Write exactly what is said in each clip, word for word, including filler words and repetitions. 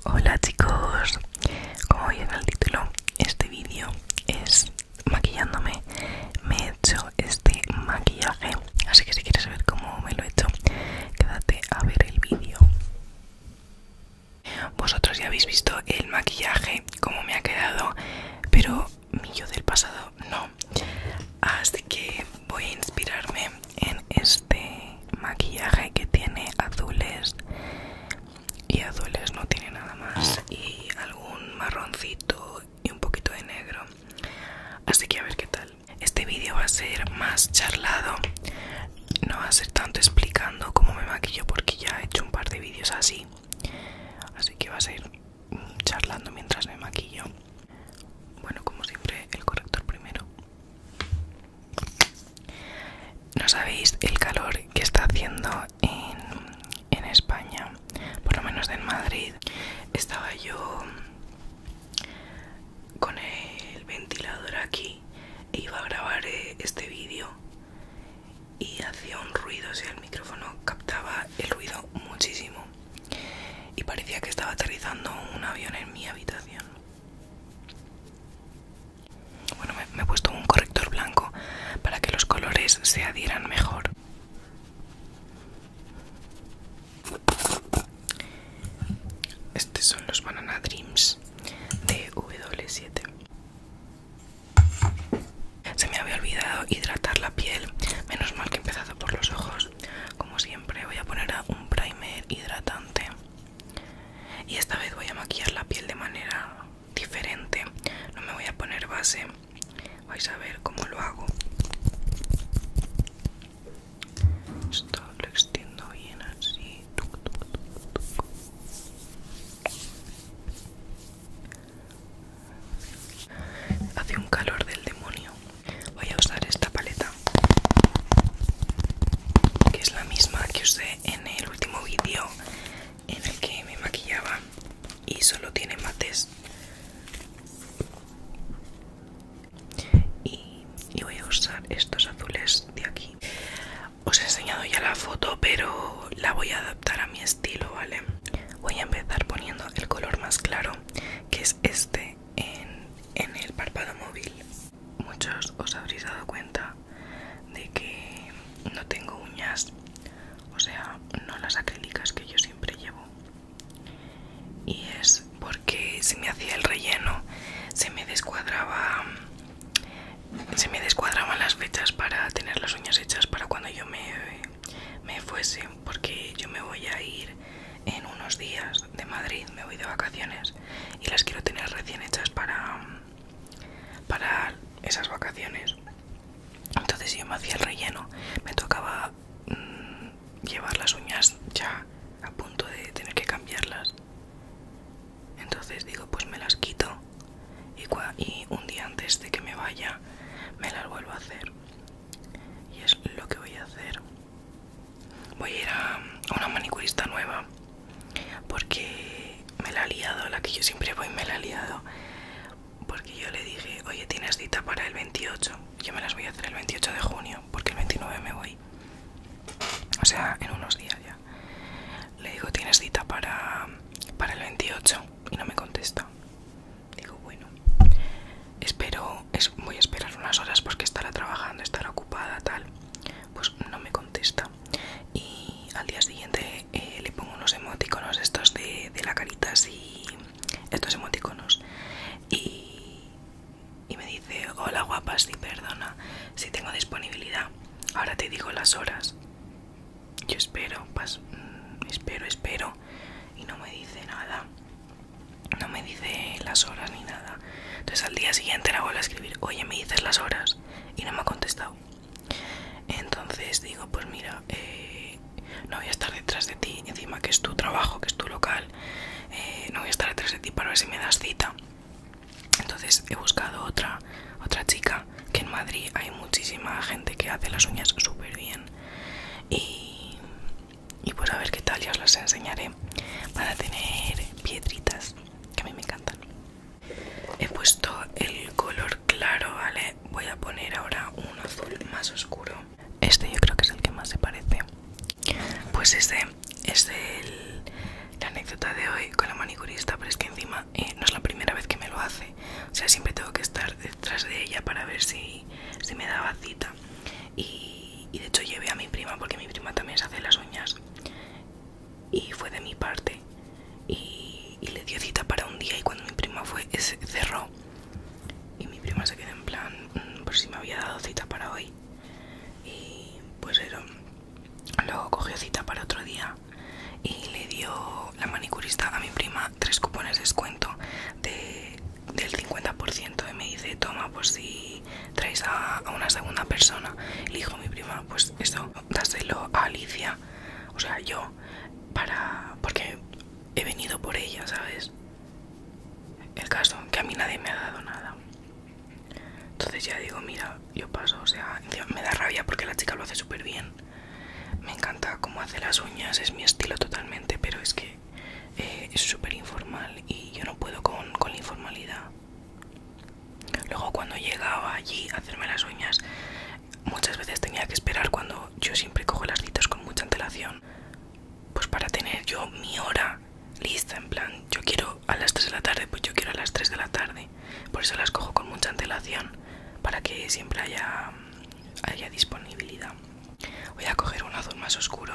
Hola chicos, como veis en el título, este vídeo es maquillándome. Me he hecho este maquillaje, así que si quieres saber cómo me lo he hecho, quédate a ver el vídeo. Vosotros ya habéis visto el maquillaje, cómo me ha quedado, pero mi yo del pasado no. Así que voy a inspirarme en este maquillaje que tiene azules. Y azules no tiene nada más, y algún marroncito y un poquito de negro. Así que a ver qué tal. Este vídeo va a ser más charlado, no va a ser tanto explicando cómo me maquillo, porque ya he hecho un par de vídeos así. Así que va a ser charlando mientras me maquillo. Bueno, como siempre, el corrector primero. No sabéis el calor que está haciendo en, en España, por lo menos en Madrid. Estaba yo con el ventilador aquí e iba a grabar este vídeo y hacía un ruido, o sea, el micrófono captaba el ruido muchísimo y parecía que estaba aterrizando un avión en mi habitación. Bueno, me, me he puesto un corrector blanco para que los colores se adhieran mejor. Estos son los Banana Dreams de W siete. Se me había olvidado hidratar la piel, menos mal que he empezado por los ojos. Como siempre, voy a poner un primer hidratante y esta vez voy a maquillar la piel de manera diferente. No me voy a poner base, vais a ver cómo lo hago. Esto lo extiendo bien así. Hace un calor del demonio. Voy a usar esta paleta, que es la misma que usé en el último vídeo en el que me maquillaba y solo tiene mates. Y, y voy a usar estos azules de aquí. Os he enseñado ya la foto, pero la voy a adaptar a mi estilo, ¿vale? Voy a empezar poniendo el color más claro, que es este, en, en el párpado móvil. Muchos os habréis dado cuenta de que no tengo uñas, o sea, no las acrílicas que yo siempre llevo. Y es porque se me hacía el relleno, se me descuadraba, se me descuadraban las fechas para tener las uñas hechas para cuando yo me, me fuese, porque yo me voy a ir en unos días de Madrid, me voy de vacaciones y las quiero tener recién hechas para, para esas vacaciones. Entonces si yo me hacía el relleno, me tocaba mmm, llevar las uñas ya a punto de tener que cambiarlas. Entonces digo, pues me las quito y, y un día antes de que me vaya me las vuelvo a hacer. Y es lo que voy a hacer. Voy a ir a una manicurista nueva porque me la ha liado, la que yo siempre voy me la ha liado. Porque yo le dije, oye, tienes cita para el veintiocho. Yo me las voy a hacer el veintiocho de junio, porque el veintinueve me voy. O sea, en unos días ya. Le digo, tienes cita para, para el veintiocho y no me contesta. Digo, bueno, espero, es, voy a esperar unas horas porque estará trabajando, estará ocupada, tal. Pues no me contesta. Y al día siguiente eh, le pongo unos emoticonos estos de, de la carita así, estos emoticonos. Y, y me dice, hola guapa, sí, perdona, si tengo disponibilidad, ahora te digo las horas. Yo espero, pues, espero, espero, y no me dice nada, no me dice las horas ni nada. Entonces al día siguiente la vuelvo a escribir, oye, me dices las horas, y no me ha contestado. Entonces digo, pues mira, eh, no voy a estar detrás de ti, encima que es tu trabajo, que es tu local, eh, no voy a estar detrás de ti para ver si me das cita. Entonces he buscado otra, otra chica, que en Madrid hay muchísima gente que hace las uñas súper bien. Y, y pues a ver qué tal, ya os las enseñaré. Van a tener piedritas, que a mí me encantan. He puesto el color claro, ¿vale? Voy a poner ahora un azul más oscuro. Este yo creo que es el que más se parece. Pues este es el, la anécdota de hoy con la manicurista, sea, siempre tengo que estar detrás de ella para ver si, si me daba cita. Y, y de hecho llevé a mi prima, porque mi prima también se hace las uñas, y fue de mi parte, y, y le dio cita para un día, y cuando mi prima fue, se cerró, y mi prima se quedó en plan, mmm, por si me había dado cita para hoy. Y pues eso, luego cogió cita para otro día y le dio la manicurista a mi prima tres cupones de descuento de, del cincuenta por ciento, y me dice, toma, pues si traes a, a una segunda persona. Y le dijo a mi prima, pues eso, dáselo a Alicia, o sea, yo, para, porque he venido por ella, ¿sabes? El caso, que a mí nadie me ha dado nada. Entonces ya digo, mira, yo paso, o sea, me da rabia porque la chica lo hace súper bien. Me encanta cómo hace las uñas, es mi estilo totalmente, pero es que eh, es súper informal y yo no puedo con, con la informalidad. Luego cuando llegaba allí a hacerme las uñas, muchas veces tenía que esperar, cuando yo siempre cojo las citas con mucha antelación, pues para tener yo mi hora lista, en plan, yo quiero a las tres de la tarde, pues yo quiero a las tres de la tarde. Por eso las cojo con mucha antelación, para que siempre haya, haya disponibilidad. Voy a coger un azul más oscuro.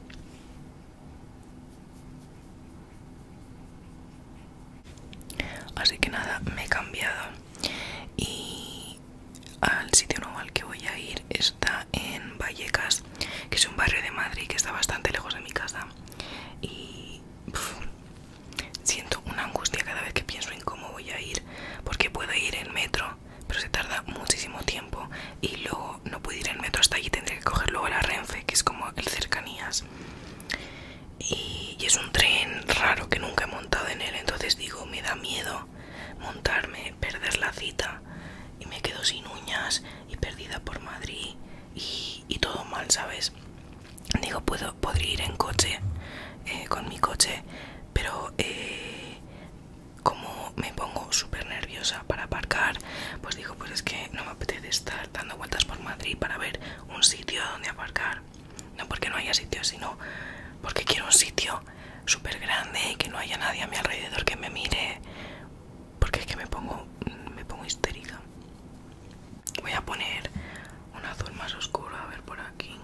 Así que nada, me he cambiado y al sitio nuevo al que voy a ir está en Vallecas, que es un barrio de Madrid que está bastante lejos de mi casa, y uf, siento una angustia cada vez que pienso en cómo voy a ir, porque puedo ir en metro, pero se tarda muchísimo tiempo, y luego no puedo ir en metro hasta allí, tendré que coger luego la Renfe, que es como el Cercanías, y, y es un tren raro que nunca he montado en él. Entonces digo, me da miedo montarme, perder la cita y me quedo sin uñas y perdida por Madrid y, y todo mal, ¿sabes? Digo, puedo, podría ir en coche, eh, con mi coche, pero eh, como me pongo súper nerviosa para aparcar, pues digo, pues es que no me apetece estar dando vueltas por Madrid para ver un sitio donde aparcar. No porque no haya sitio, sino porque quiero un sitio súper grande y que no haya nadie a mi alrededor que me mire, porque es que me pongo, me pongo histérica. Voy a poner un azul más oscuro, a ver por aquí.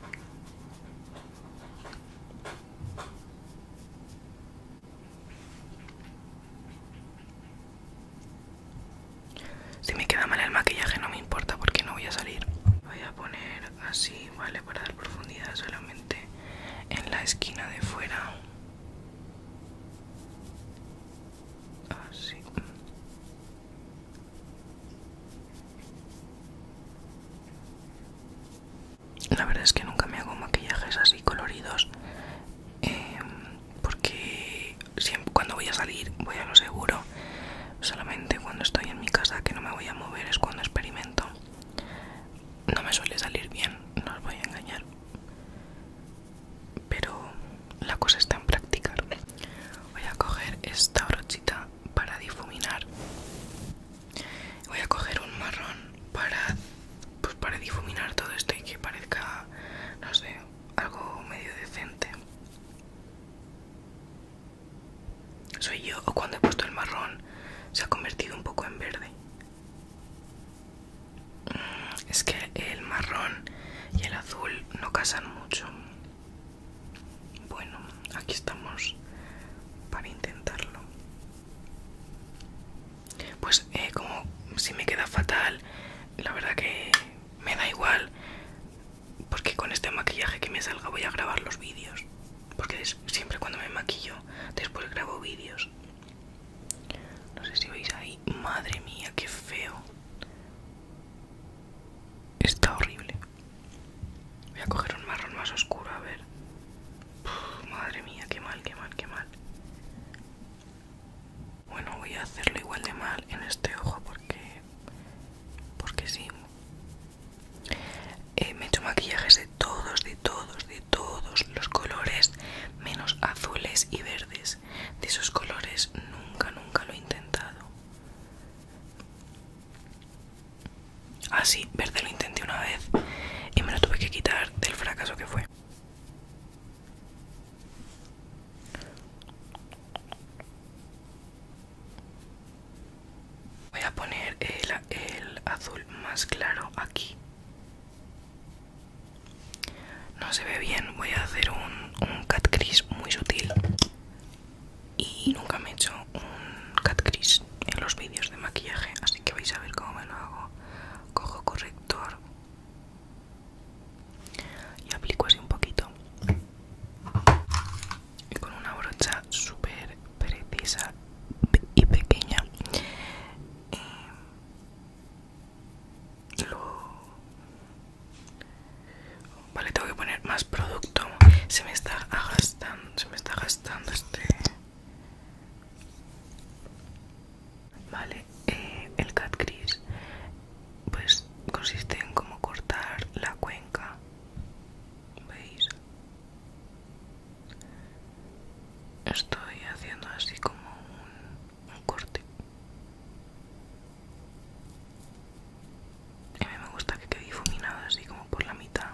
Si me queda mal el maquillaje no me importa, porque no voy a salir. Voy a poner así, vale, para dar profundidad solamente en la esquina de fuera. Así. La verdad es que nunca me hago maquillajes así coloridos, eh, porque siempre cuando voy a salir voy a lo seguro. Solamente cuando estoy en mi casa, que no me voy a mover, es cuando experimento. No me suele salir bien, no os voy a engañar, pero la cosa está en practicar. Voy a coger esta brochita para difuminar. Voy a coger un marrón para, pues para difuminar todo esto y que parezca, no sé, algo medio decente. Soy yo, o cuando he puesto el marrón se ha convertido un poco en verde. Es que el marrón y el azul no casan mucho. Bueno, aquí estamos para intentarlo. Pues eh, como si me queda fatal, la verdad que me da igual, porque con este maquillaje que me salga voy a grabar los vídeos, porque siempre cuando me maquillo después grabo vídeos. No sé si veis ahí, madre mía, qué feo. Está horrible. Voy a coger un marrón más oscuro, a ver. Uf, madre mía, qué mal, qué mal, qué mal. Bueno, voy a hacerlo igual de mal en este ojo porque... Porque sí. Eh, me he hecho maquillajes de todos, de todos, de todos los colores, menos azules y verdes. De esos colores nunca, nunca lo he intentado. poner el, el azul más claro aquí. No se ve bien, voy a hacer un, un cat crease muy sutil. Y nunca me he hecho un cat crease en los vídeos de maquillaje, así que vais a ver cómo me lo hago. Cojo corrector y aplico así un poquito. Y con una brocha súper precisa y pequeña eh, lo... Vale, tengo que poner más producto. Se me está gastando, se me está gastando este... Vale, eh, el cat crease pues consiste en como cortar la cuenca, ¿veis? Estoy haciendo así como un, un corte. A mí me gusta que quede difuminado así como por la mitad.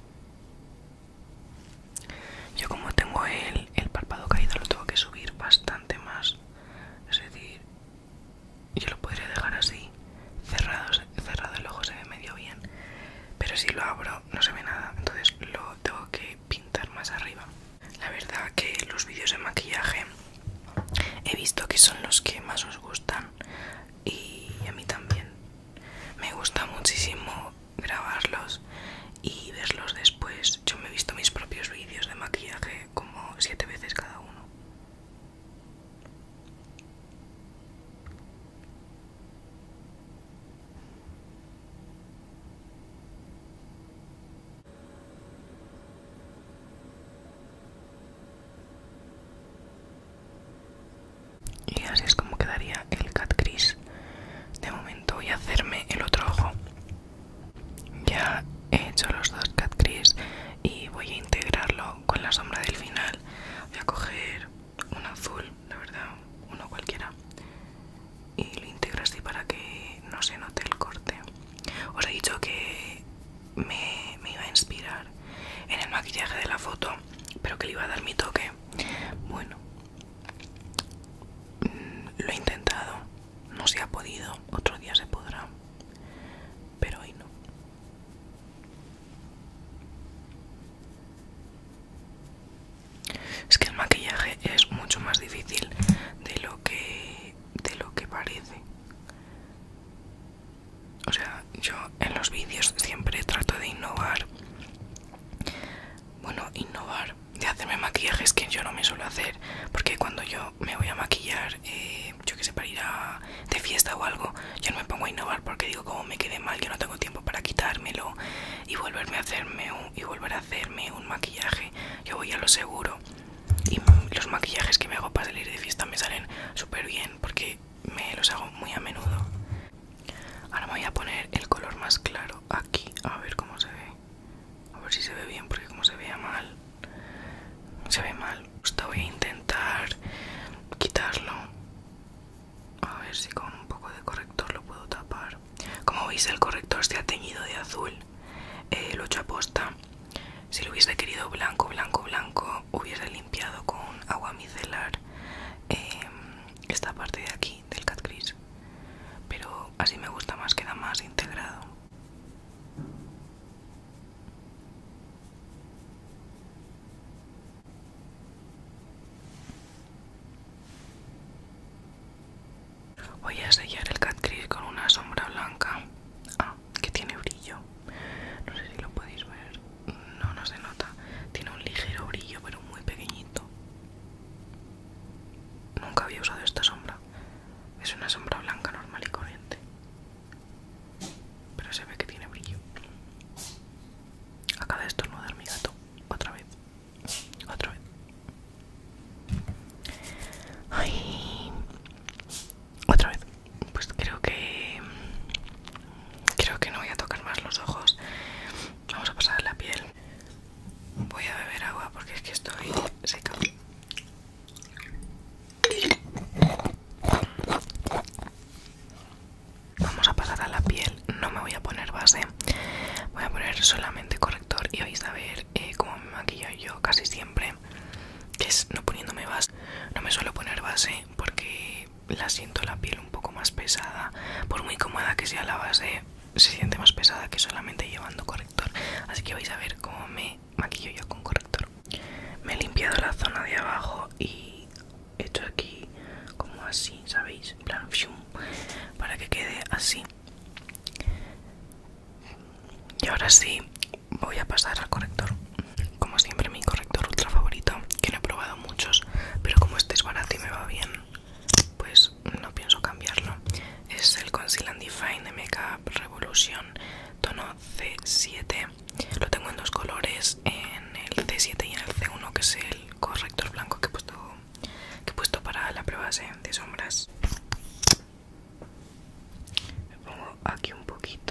Yo como tengo el, el párpado caído lo tengo que subir bastante más. Es decir, yo lo podría dejar así, cerrado, cerrado el ojo se ve medio bien, pero si lo abro no se ve nada, entonces lo tengo que pintar más arriba. La verdad que los vídeos de maquillaje he visto que son los que más os gustan y a mí también. Me gusta muchísimo grabarlos y verlos después. Yo me he visto mis propios vídeos de maquillaje como siete veces cada uno. Y así es como quedaría el cat crease. De momento voy a hacerme el otro ojo. Ya he hecho los dos cat crease y voy a integrarlo con la sombra del final. Voy a coger un azul, la verdad, uno cualquiera, y lo integro así para que no se note el corte. Os he dicho que me, me iba a inspirar en el maquillaje de la foto, pero que le iba a dar mi toque. Bueno, lo he intentado, no se ha podido, otro día se podrá, pero hoy no. Es que el maquillaje es mucho más difícil de lo que, de lo que parece. O sea, yo en los vídeos siempre trato de innovar. Bueno, innovar, de hacerme maquillajes que yo no me suelo hacer, porque cuando yo me voy a maquillar, eh, yo que sé, para ir a, de fiesta o algo, yo no me pongo a innovar porque digo, como me quede mal, yo no tengo tiempo para quitármelo y volverme a hacerme un, y volver a hacerme un maquillaje. Yo voy a lo seguro y los maquillajes que me hago para salir de fiesta me salen súper bien porque me los hago muy a menudo. Ahora me voy a poner el color más claro aquí, a ver cómo se ve. A ver si se ve bien, porque como se vea mal, se ve mal. Justo voy a intentar quitarlo. A ver si con un poco de corrector lo puedo tapar. Como veis, el corrector se ha teñido de azul. Eh, lo he hecho a posta. Si lo hubiese querido blanco, blanco, blanco, hubiese limpiado con agua micelar eh, esta parte de aquí del cat crease. Pero así me gusta más, queda más integrado. Voy a sellar el cat crease con una sombra blanca. Ah, que tiene brillo. No sé si lo podéis ver. No, no se nota. Tiene un ligero brillo, pero muy pequeñito. Nunca había usado esta sombra. Es una sombra blanca normal y corriente, pero se ve que tiene brillo. Acaba de estornudar mi gato. Otra vez. Otra vez. Ay. Otra vez. Pues creo que pesada que solamente llevando corrector, así que vais a ver cómo me maquillo yo con corrector. Me he limpiado la zona de abajo y he hecho aquí como así, ¿sabéis? En plan, fium, para que quede así. Y ahora sí, voy a pasar al corrector. Como siempre, mi corrector ultra favorito, que no he probado muchos, pero como este es barato y me va bien, pues no pienso cambiarlo. Es el Conceal and Define de Makeup Revolution, tono C siete. Lo tengo en dos colores, en el C siete y en el C uno, que es el corrector blanco que he puesto, que he puesto para la prueba de sombras. Me pongo aquí un poquito.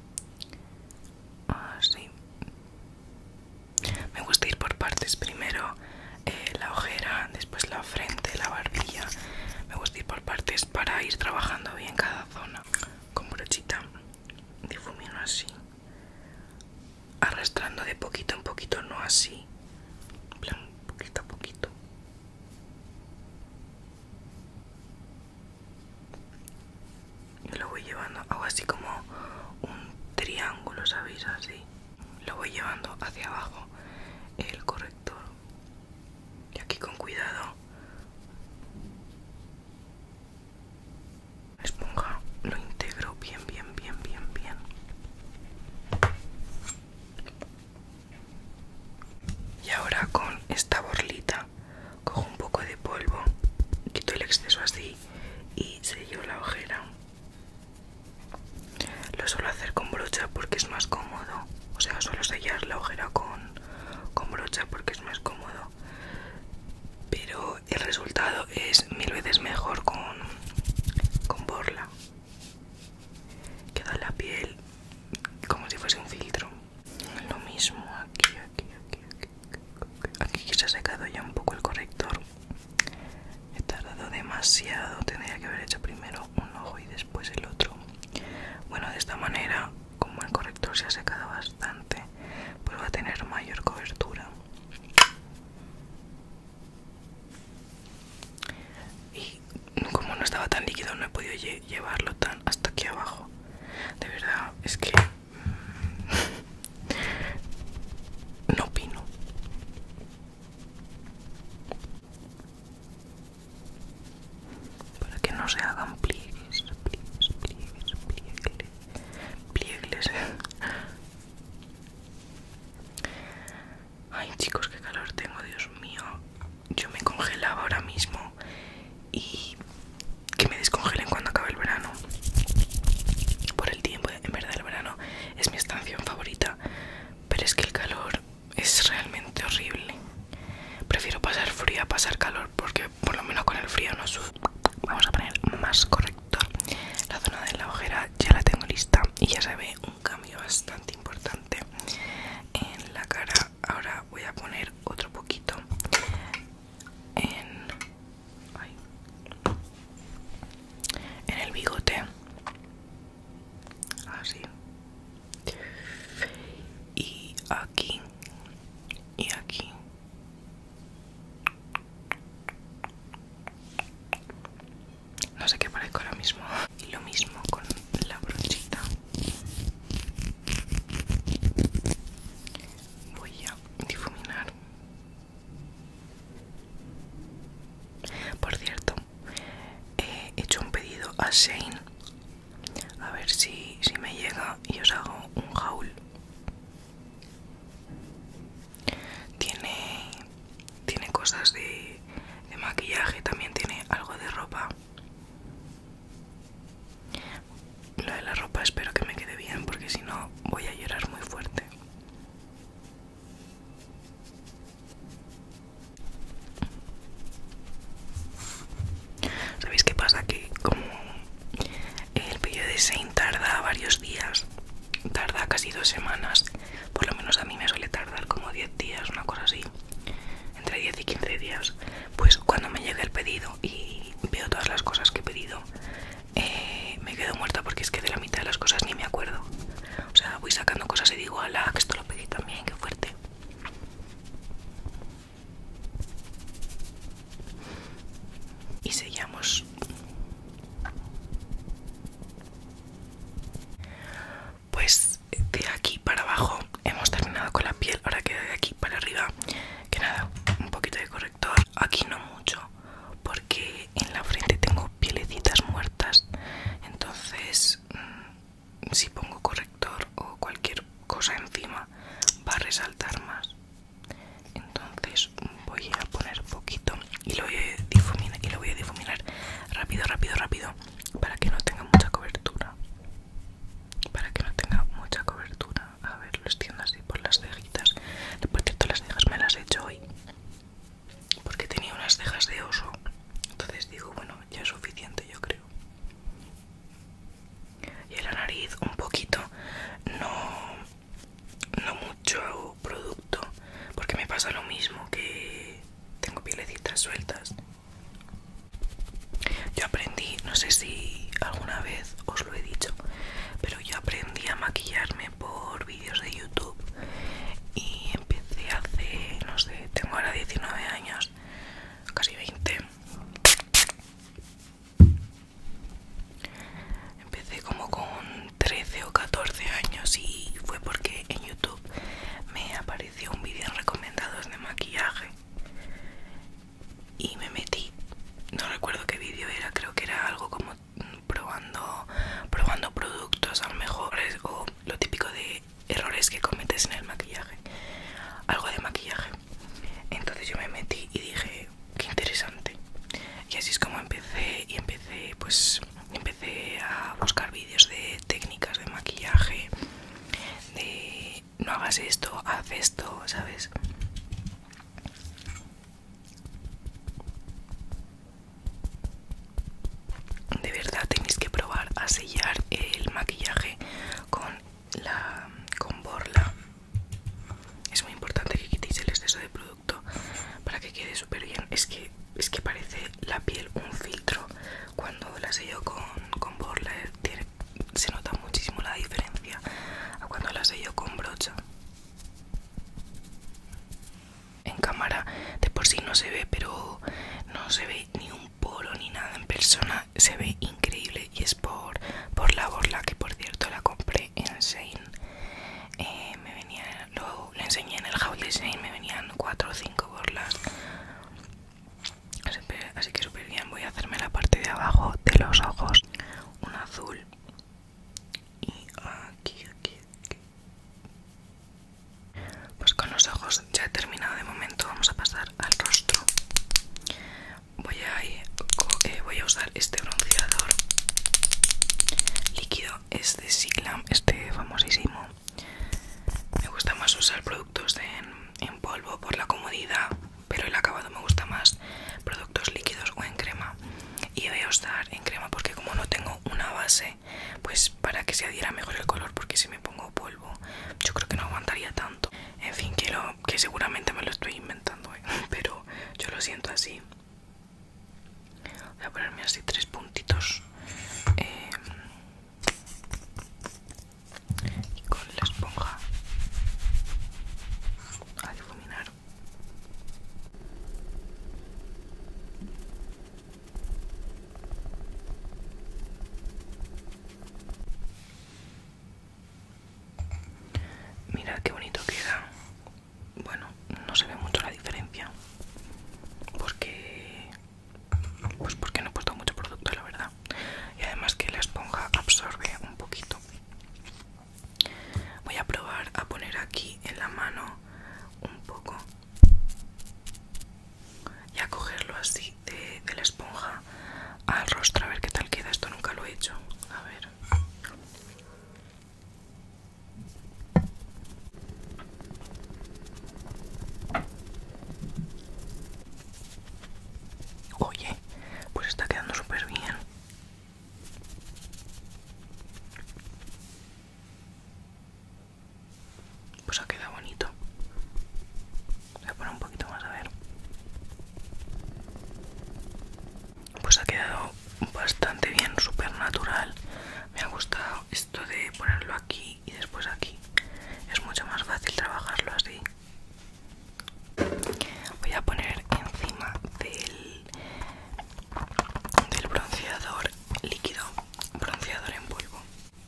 Así. Me gusta ir por partes, primero eh, la ojera, después la frente, la barbilla. Me gusta ir por partes para ir trabajando bien cada zona. Con brochita difumino así, arrastrando de poquito en poquito, no así, en plan poquito a poquito. Y lo voy llevando, hago así como un triángulo, ¿sabéis? Así. Lo voy llevando hacia abajo el corrector. Y aquí con cuidado. La esponja lo integro bien, bien, bien, bien, bien. Y ahora con esta borlita cojo un poco de polvo, quito el exceso así y sello la ojera. Lo suelo hacer con brocha porque es más cómodo. O sea, suelo sellar la ojera con, con brocha porque es más cómodo. Pero el resultado es mil veces mejor con, con borla. Queda la piel como si fuese un filtro. Lo mismo aquí, aquí, aquí, aquí. Aquí que se ha secado ya un poco el corrector. He tardado demasiado. Tendría que haber hecho primero un ojo y después el otro. Bueno, de esta manera, como el corrector se ha secado bastante, pues va a tener mayor cobertura. Y como no estaba tan líquido, no he podido lle llevarlo tan hasta aquí abajo. De verdad, es que no opino. Para que no se hagan pliegues, pliegues, pliegues, pliegues, pliegues. Ay, chicos, qué calor tengo, Dios mío. Yo me congelaba ahora mismo y que me descongelen cuando acabe el verano. Por el tiempo, en verdad el verano es mi estación favorita, pero es que el calor es realmente horrible. Prefiero pasar frío a pasar calor porque por lo menos con el frío no sudo. Vamos a poner más corrector. La zona de la ojera ya la tengo lista y ya se ve un cambio bastante importante en la cara. Ahora voy a poner otro poquito en, ay, en el bigote, así, y aquí y aquí. No sé qué parezco ahora mismo. Y lo mismo con la brochita. Voy a difuminar. Por cierto, he hecho un pedido a Shein. A ver si, si me llega y os hago un haul. Tiene, tiene cosas de, de maquillaje, también tiene algo de ropa. Lo de la ropa espero que me quede bien porque si no voy a llorar muy fuerte. ¿Sabéis qué pasa? Que como el pedido de Shein tarda varios días, tarda casi dos orejas de oso. Entonces digo, bueno, ya es suficiente, yo creo. Y en la nariz un poquito, no, no mucho producto, porque me pasa lo mismo, que tengo pielecitas sueltas. Yo aprendí, no sé si alguna vez os lo he dicho, pero yo aprendí a maquillarme por vídeos de YouTube y empecé hace, no sé, tengo ahora diecinueve años, casi veinte. Empecé como con trece o catorce años y fue porque en YouTube me apareció un vídeo en recomendados de maquillaje y me metí. No recuerdo qué vídeo era, creo que era algo como probando, probando productos a lo mejor, o lo típico de errores que cometes en el maquillaje, algo de maquillaje. Entonces yo me metí y dije, qué interesante. Y así es como empecé, y empecé pues empecé a buscar vídeos de técnicas de maquillaje, de no hagas esto, haz esto, ¿sabes? De verdad tenéis que probar a sellar el maquillaje con la con borla. Es muy importante que quitéis el exceso de producto para que quede súper bien. Es que, es que parece la piel un filtro. Cuando la sello con, con borla tiene, se nota muchísimo la diferencia a cuando la sello con brocha. En cámara de por sí no se ve, pero no se ve ni un poro ni nada. En persona se ve increíble y es por, por la borla, que por cierto la compré en Shein. Eh, me venía, lo, lo enseñé en el haul de Shein, me venían cuatro o cinco borlas. Así, así que súper bien. Voy a hacerme la parte de abajo de los ojos, un azul, y aquí, aquí, aquí. Pues con los ojos ya he terminado de momento. Vamos a pasar al rostro. Voy a, ir, eh, voy a usar este bronceador líquido, es de Siglam, este famosísimo. Me gusta más usar productos en, en polvo por la comodidad, pero el acabado me gusta más productos líquidos o en crema. Y voy a usar en crema porque como no tengo una base, pues para que se adhiera mejor el color, porque si me pongo polvo yo creo que no aguantaría tanto. En fin, quiero, que seguramente me lo estoy inventando, ¿eh? Pero yo lo siento así. Voy a ponerme así tres puntitos. Eh, y con la esponja a difuminar. Mirad qué bonito queda. Bueno, no se ve mucho la diferencia porque pues porque no he puesto mucho producto, la verdad, y además que la esponja absorbe un poquito. Voy a probar a poner aquí en la mano un poco y a cogerlo así de, de la esponja al rostro, a ver qué tal queda. Esto nunca lo he hecho. A ver. Oye, pues está quedando súper bien. Pues ha quedado bonito. Voy a poner un poquito más, a ver. Pues ha quedado bastante bien, súper natural. Me ha gustado esto de ponerlo aquí y después aquí. Es mucho más fácil trabajarlo así. Voy a poner encima del, del bronceador líquido, bronceador en polvo.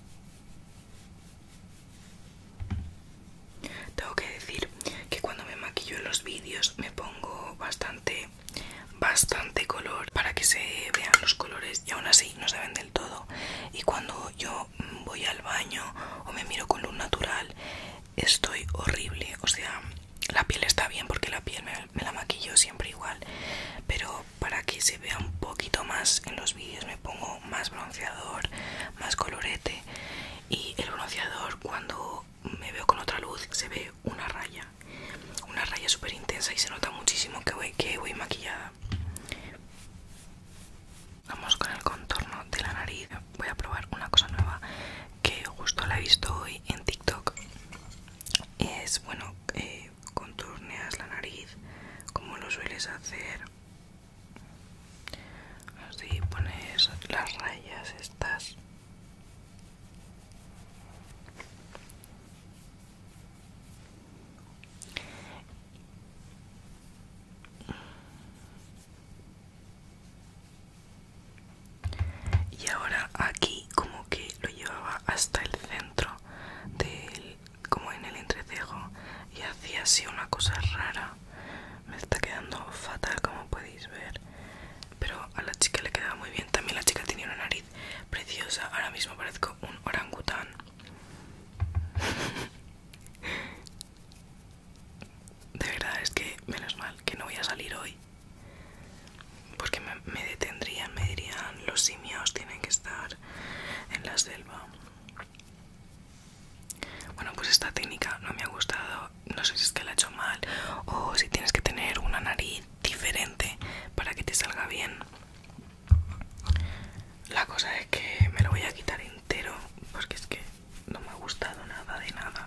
Tengo que decir que cuando me maquillo en los vídeos me pongo bastante, bastante color para que se vean los colores, y aún así no se ven del todo. Y cuando yo voy al baño o me miro con luz natural, estoy horrible. O sea, la piel está bien porque la piel me, me la maquillo siempre igual, pero para que se vea un poquito más en los vídeos me pongo más bronceador, más colorete. Y el bronceador, cuando me veo con otra luz, se ve una raya, una raya súper intensa y se nota muchísimo que voy, que voy maquillada. salga bien. La cosa es que me lo voy a quitar entero porque es que no me ha gustado nada de nada.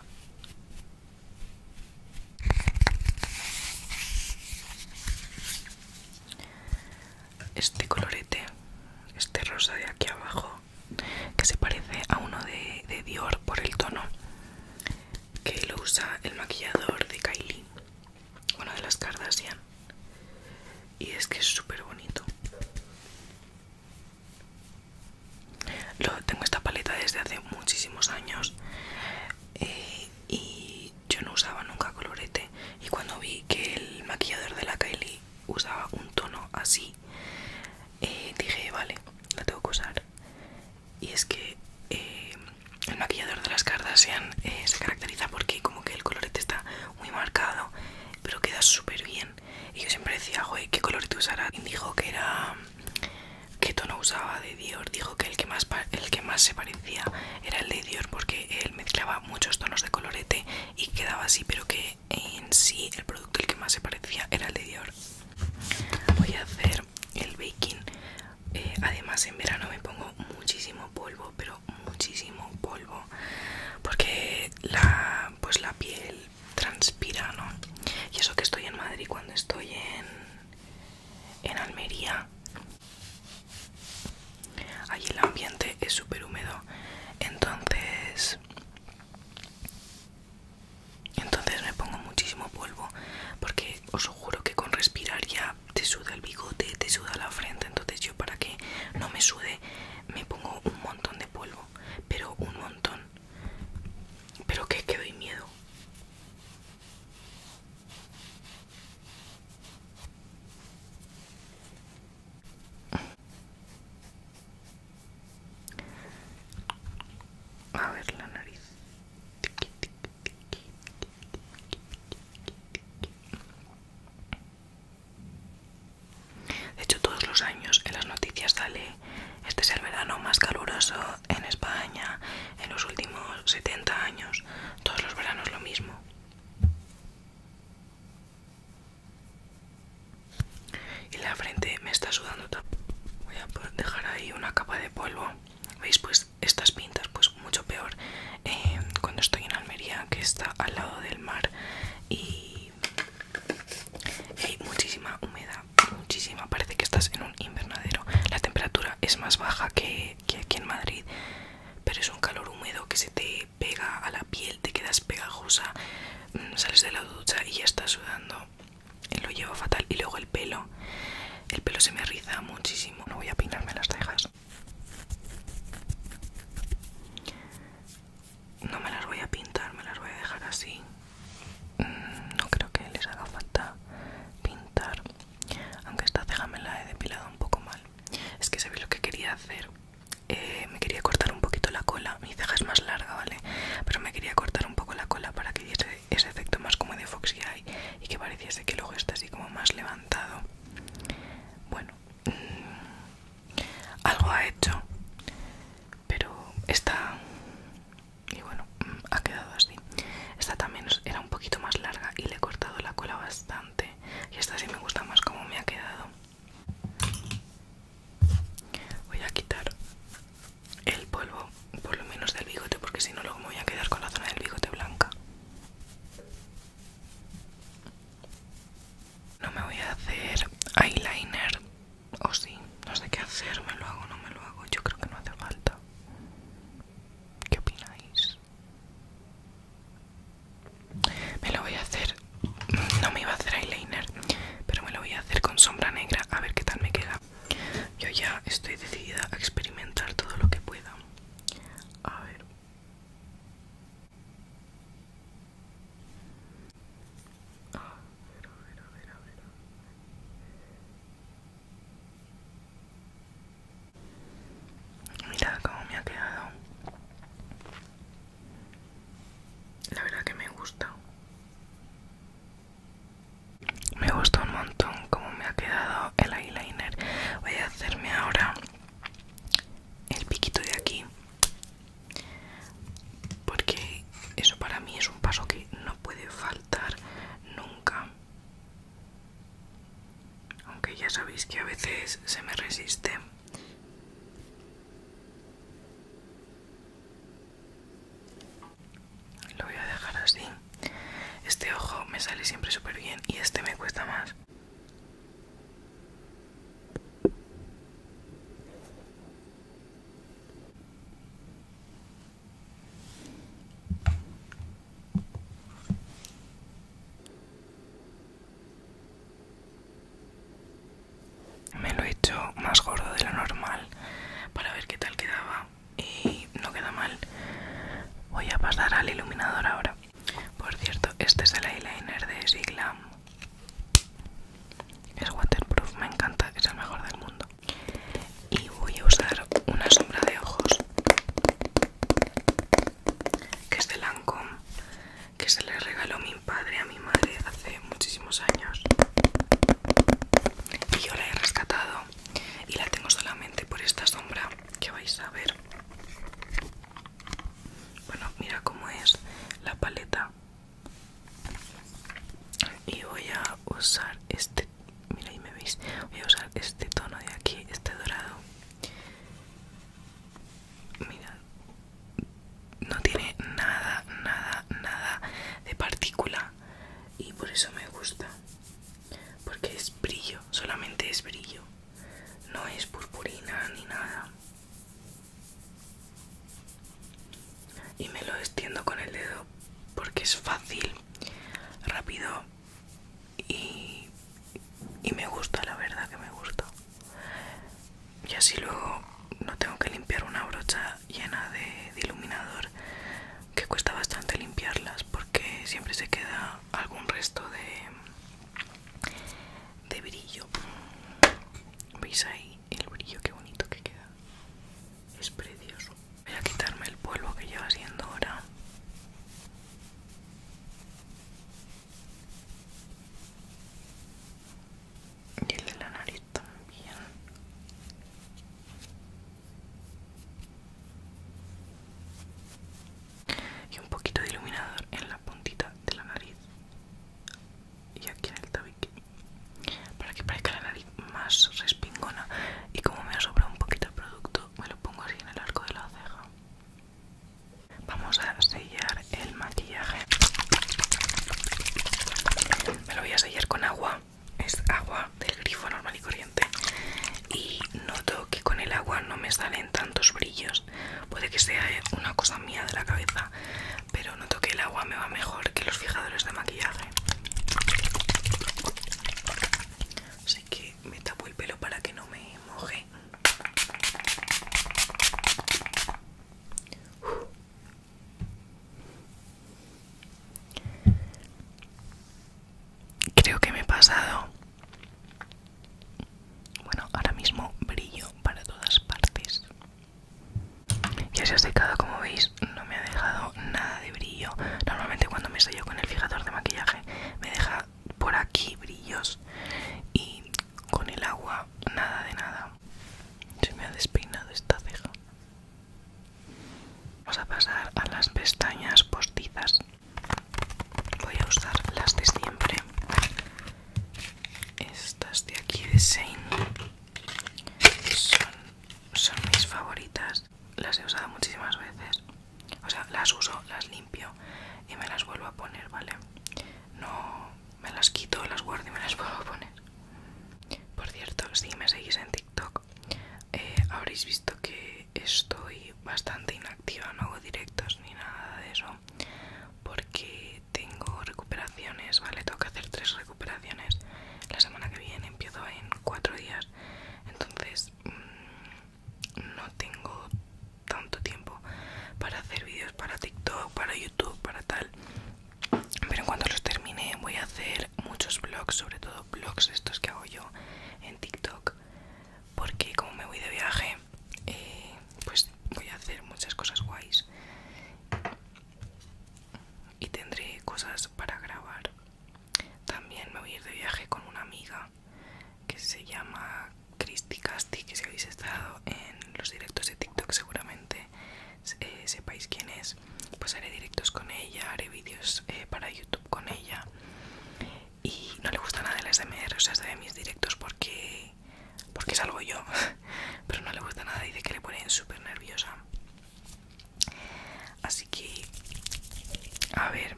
Este colorete, este rosa de aquí abajo, que se parece a uno de, de Dior por el tono, que lo usa el maquillador de Kylie, una de las Kardashian, y es que es súper bonito. Lo, tengo esta paleta desde hace muchísimos años eh, y yo no usaba nunca colorete, y cuando vi que el maquillador de la Kylie usaba un tono así, eh, dije vale, la tengo que usar. Y es que eh, el maquillador de las Kardashian eh, se caracteriza porque como que el colorete está muy marcado, pero queda súper bien. Y yo siempre decía, joder, ¿qué colorete usará? Y dijo que era... ¿Qué tono usaba de Dior? Dijo que el que más, el que más se parecía era el de Dior porque él mezclaba muchos tonos de colorete y quedaba así, pero que en sí el producto el que más se parecía era el de Dior. Voy a hacer el baking. Eh, además en verano me pongo muchísimo polvo, pero muchísimo polvo, porque la, pues la piel transpira, ¿no? Y eso que estoy en Madrid, cuando estoy en, en Almería, allí el ambiente es súper húmedo, entonces entonces me pongo muchísimo polvo, porque os juro que con respirar ya te suda el bigote, te suda la frente. Entonces yo, para que no me sude, me pongo un montón de polvo, pero un montón, pero que, que doy miedo. A ver la nariz. De hecho, todos los años en las noticias sale: este es el verano más caluroso en España en los últimos setenta años. Todos los veranos lo mismo. Y la frente me está sudando también. Voy a dejar ahí una capa de polvo. ¿Veis? Pues estas pintas, pues mucho peor eh, cuando estoy en Almería, que está al lado del mar y hay muchísima humedad, muchísima. Parece que estás en un invernadero. La temperatura es más baja que, que aquí en Madrid, pero es un calor húmedo que se te pega a la piel, te quedas pegajosa, sales de la ducha y ya estás sudando. Lo llevo fatal. Y luego el pelo, el pelo se me riza muchísimo. No voy a peinarme las cejas, no me las voy a pintar, me las voy a dejar así. No creo que les haga falta pintar, aunque esta ceja me la he depilado un poco mal. Es que sabéis lo que quería hacer, eh, me quería cortar un poquito la cola. Mi ceja es más larga, ¿vale? Pero me quería cortar un poco la cola para que diese ese efecto más como de Foxy Eye y que pareciese que luego está así como más levantado. Bueno, mmm, algo a que se me resiste. Lo voy a dejar así. Este ojo me sale siempre súper bien y este me cuesta más. Me lo he hecho más gordo de lo normal para ver qué tal quedaba y no queda mal. Voy a pasar al iluminador ahora. Por cierto, este es el eyeliner de Siglam. Es waterproof, me encanta, es el mejor del mundo. Y voy a usar una sombra de ojos que es de Lancome, que se le regaló mi padre a mi madre hace muchísimos años. Y yo la he rescatado y la tengo solamente por esta sombra que vais a ver. Bueno, mira cómo es la paleta. Y voy a usar este, mira ahí me veis, voy a usar este tono de aquí, este dorado. Mira, no tiene nada, nada, nada de partícula y por eso me gusta, porque es brillo, solamente es brillo, no es purpurina ni nada. Y me lo extiendo con el dedo porque es fácil, rápido y, y me gusta, la verdad que me gusta. Y así luego no tengo que limpiar una brocha llena de, de iluminador, que cuesta bastante limpiarlas porque siempre se queda algún resto de, de brillo. ¿Veis ahí el brillo? Qué bonito que queda. Es precioso. Voy a quitarme el polvo que lleva siendo hora. Y el de la nariz también. Y un poquito de iluminador en la puntita de la nariz y aquí en el tabique, para que parezca la nariz más respingona. Y como me ha sobrado un poquito el producto, me lo pongo así en el arco de la ceja. Vamos a sellar el maquillaje. Me lo voy a sellar con agua. Es agua del grifo normal y corriente. Y noto que con el agua no me salen tantos brillos. Puede que sea una cosa mía de la cabeza, pero noto que el agua me va mejor que los fijadores de maquillaje. Así que me tapo el pelo para que no me moje. Creo que me he pasado. Bueno, ahora mismo brillo para todas partes. Ya se ha secado, como veis, no me ha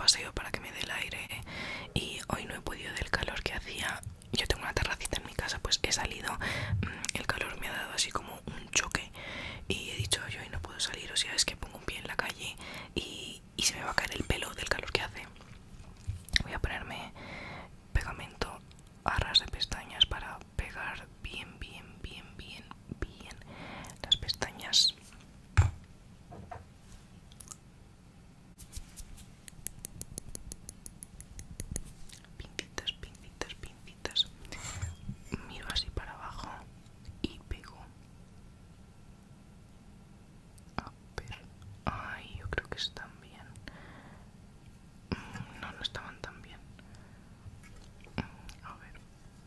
paseo para que me dé el aire, y hoy no he podido del calor que hacía. Yo tengo una terracita en mi casa, pues he salido, el calor me ha dado así como un choque y he dicho yo hoy no puedo salir, o sea, es que pongo un pie en la calle y, y se me va a caer el pelo del calor que hace. Voy a ponerme pegamento a ras de pestañas para pegar bien, bien, bien, bien, bien las pestañas. Pincitas, pincitas, pincitas. Miro así para abajo y pego. A ver. Ay, yo creo que están bien. No, no estaban tan bien. A ver.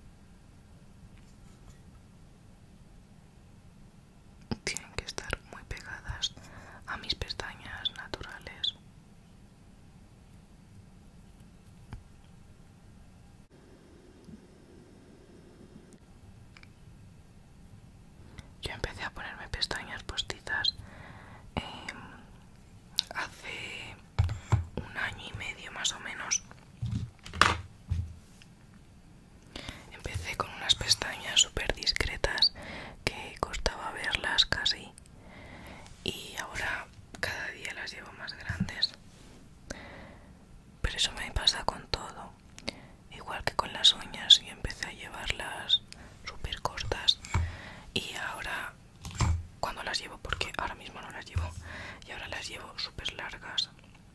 Tienen que estar muy pegadas a mis pestañas naturales. Yo empecé a ponerme pestañas postizas eh, hace un año y medio más o menos. Empecé con unas pestañas súper discretas que costaba verlas casi, y ahora cada día las llevo más grandes. Pero eso me pasa con todo, igual que con las uñas. Yo empecé a llevarlas súper cortas y ahora cuando las llevo, porque ahora mismo no las llevo, y ahora las llevo súper largas.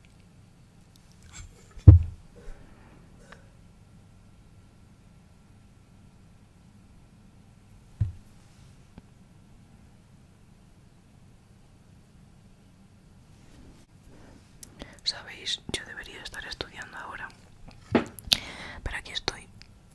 Sabéis, yo debería estar estudiando ahora, pero aquí estoy.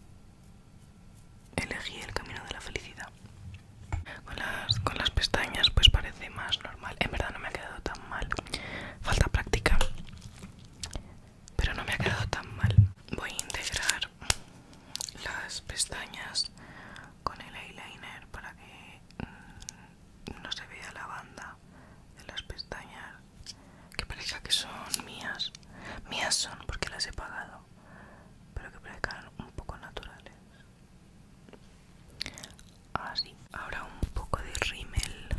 Elegí el camino de la felicidad. Con las, con las pestañas pues parece más normal. En verdad no me ha quedado tan mal. Falta práctica, pero no me ha quedado tan mal. Voy a integrar las pestañas con el eyeliner para que mmm, no se vea la banda de las pestañas, que parezca que son mías. Mías son porque las he pagado, pero que parezcan un poco naturales. Así, ahora un poco de rímel.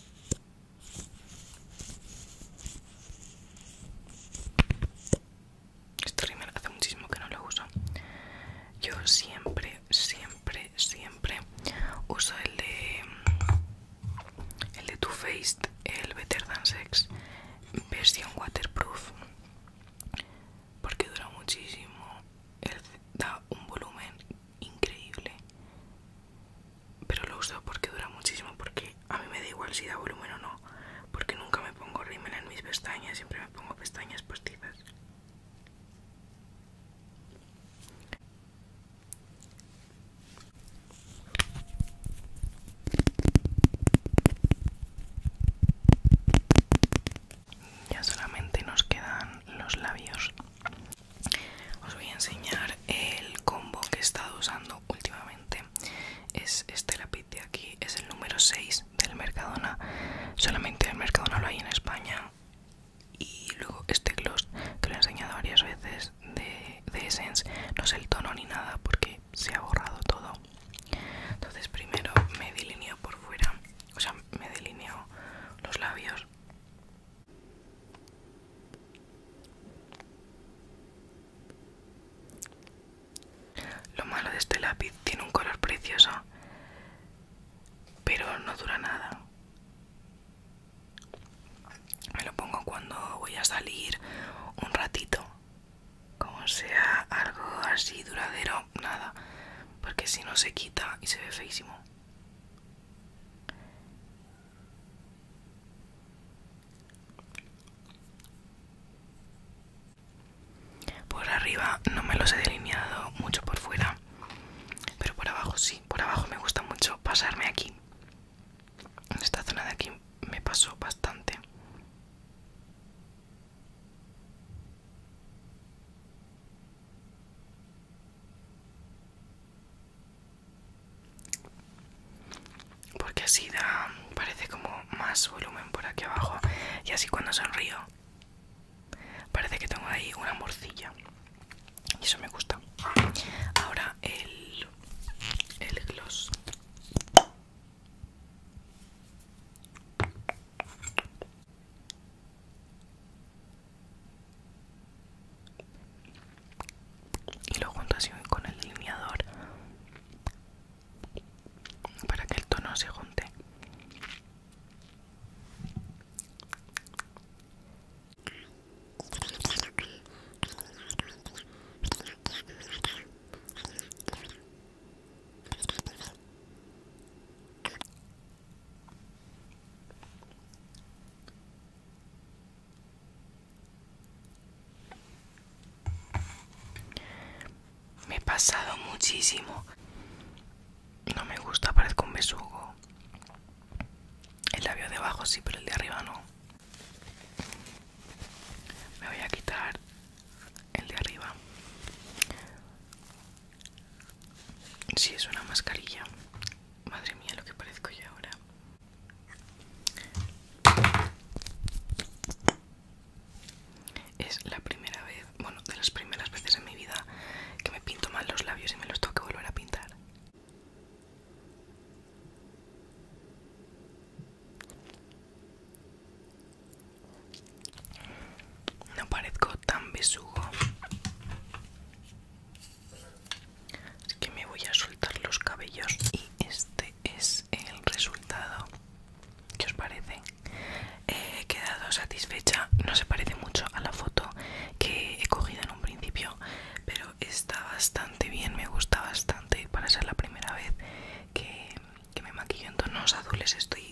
Este rímel hace muchísimo que no lo uso. Yo siempre, siempre, siempre uso el de el de Too Faced, el Better Than Sex versión waterproof, porque dura muchísimo, el, da un volumen increíble. Pero lo uso porque dura muchísimo, porque a mí me da igual si da volumen o no, porque nunca me pongo rímel en mis pestañas, siempre me pongo pestañas postizas. Ya solamente nos quedan los labios. Os voy a enseñar el combo que he estado usando últimamente. Es este lápiz de aquí, es el número seis del Mercadona. Solamente el Mercadona lo hay en España. Y luego este gloss que lo he enseñado varias veces de, de Essence. No sé el tono ni nada porque se ha borrado todo. Entonces primero me delineo por fuera, o sea, me delineo los labios. Lo malo de este lápiz, tiene un color precioso, pero no dura nada. Me lo pongo cuando voy a salir un ratito, como sea algo así duradero, nada, porque si no se quita y se ve feísimo. Por arriba no me los he delineado mucho por fuera, pero por abajo sí. Por abajo me gusta mucho pasarme aquí. En esta zona de aquí me paso bastante. Porque así da, parece como más volumen por aquí abajo, y así cuando sonrío parece que tengo ahí una morcilla. Y eso me gusta. Ahora el, el gloss. Y lo junto así con el delineador para que el tono se junte. Me he pasado muchísimo. No me gusta, parezco un besugo. El labio de abajo sí, pero el de arriba no. Me voy a quitar el de arriba. Sí, es una mascarilla. Madre mía, lo que parezco yo ahora. Es la primera vez, bueno, de las primeras veces en mi vida que me pinto mal los labios y me los tengo que volver a pintar. No parezco tan besugo. Así que me voy a soltar los cabellos y este es el resultado. ¿Qué os parece? He quedado satisfecha. No se parece mucho a la foto que he cogido en un principio, pero está bastante bien, me gusta bastante. Para ser la primera vez que, que me maquillo en tonos azules estoy